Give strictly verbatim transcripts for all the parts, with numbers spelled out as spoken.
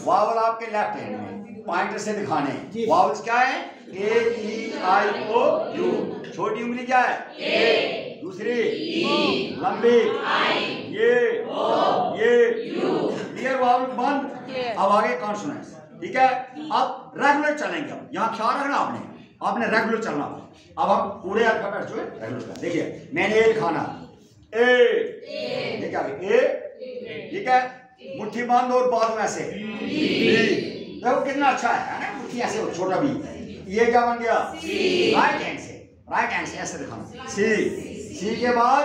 Vowel आपके left hand में pointer से दिखाने। वावल्स क्या है? A E I O U. छोटी उंगली क्या है? ए। दूसरी ई। लंबी आई। ये ओ ये यू। क्लियर? वावल बंद। अब आगे कॉन्सोनेंट्स। ठीक है, अब रेगुलर चलेंगे। हम यहाँ ख्याल रखना आपने आपने रेगुलर चलना। अब हम पूरे अल्फाबेट जो है रेगुलर। देखिए मैंने ए लिखाना ए, ये क्या है? ए। ठीक है, मुट्ठी बंद और बाद में ऐसे बी। देखो कितना अच्छा है ना, मुट्ठी ऐसे छोटा बी। ये क्या बन गया? राइट हैंड से। राइट हैंड से ऐसे दिखाना सी। सी के बाद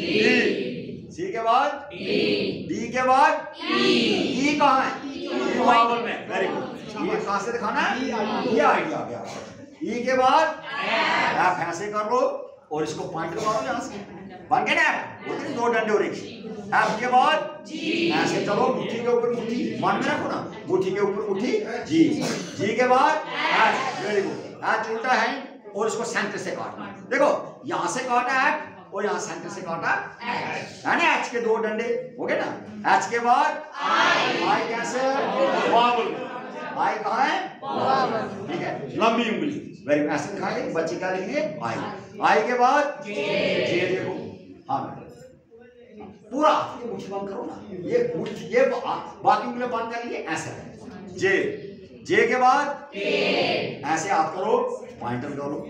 डी। सी के बाद डी के बाद ई। कहाँ है? वावल में। Very good. ये कहाँ से दिखाना है? ये आइडिया आ गया। ई के बाद एफ ऐसे कर लो और इसको पॉइंट मारो यहाँ से। बन गया ना? दो डंडे और एक। एफ के बाद ऐसे चलो, मुट्ठी के ऊपर मुट्ठी। मन में रखो ना, मुट्ठी के ऊपर मुट्ठी जी। जी के बाद एच। Very good. एच उल्टा है और इसको सेंटर से काटना। देखो यहाँ से काटा एच और यहाँ सेंटर से काटा एच, है ना? एच के दो डंडे हो गए ना। एच के बाद आई। आई कैसे? वावल। आई कहाँ है? ठीक है, लंबी उंगली। Very good. ऐसे दिखाएंगे बच्चे क्या लिखेंगे? आई। आई के बाद जे। जे देखो, हाँ पूरा ये मुट्ठी बंद करो ना। ये मुट्ठी, ये बाकी उंगलियां बंद कर लिए ऐसे जे। जे के बाद ऐसे आप करो, पॉइंटर करो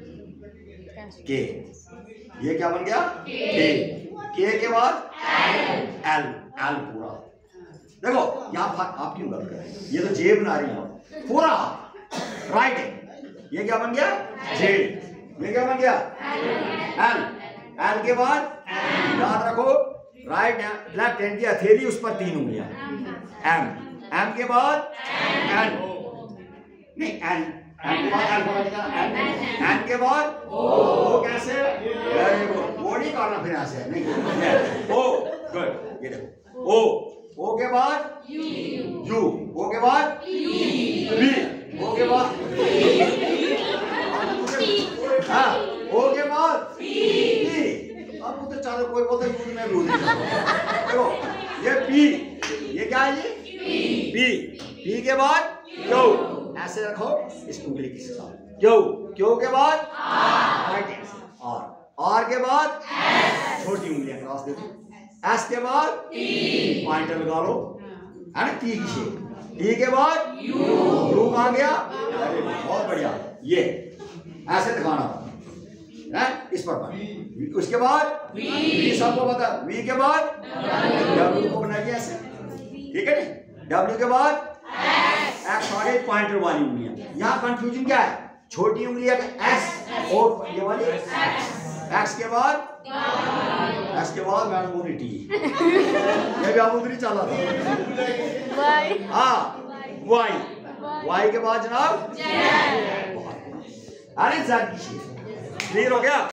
के। ये क्या बन गया? के। के के बाद एल। एल पूरा। देखो यहाँ आपकी उंगल कर, ये तो जे बना रही है पूरा राइट है। ये क्या बन गया? जे। ये क्या बन गया? एल। एल के बाद याद रखो राइट लेफ्ट हैंड की हथेली, उस पर तीन उंगलियां। एम। एम के बाद एन। नहीं एन। एन के बाद एन। एन के बाद ओ। कैसे? Very good. वो नहीं करना फिर ऐसे नहीं। O good. ये देखो ओ। ओ के बाद यू। ओ के बाद बी। ओ के बाद हाँ। ओ के बाद पी। अब उधर चलो, कोई बोलता है यूज में भी होती है। देखो ये पी। ये क्या है? ये पी। पी के बाद क्यू। ऐसे रखो इस उंगली के साथ। क्यू। क्यू के बाद राइट हैंड से आर। आर के बाद छोटी उंगलियां क्रॉस दे दो। एस के बाद पॉइंटर लगा लो, है ना? टी की शेप। टी के बाद यू। यू कहाँ गया? अरे बहुत बढ़िया। ये ऐसे दिखाना है इस पर। उसके बाद वी सबको पता। वी के बाद डब्ल्यू को बनाइए ऐसे, ठीक है ना? डब्ल्यू के बाद एक्स आ गई पॉइंटर वाली उंगलियां। यहाँ कंफ्यूजन क्या है? छोटी उंगलियां एस और ये वाली एक्स के बाद एक्स के बाद मैडम बोली टी। ये भी आप उधर ही चला था। हाँ वाई। वाई के बाद जनाब अरे जेड की शेप। क्लियर हो गया?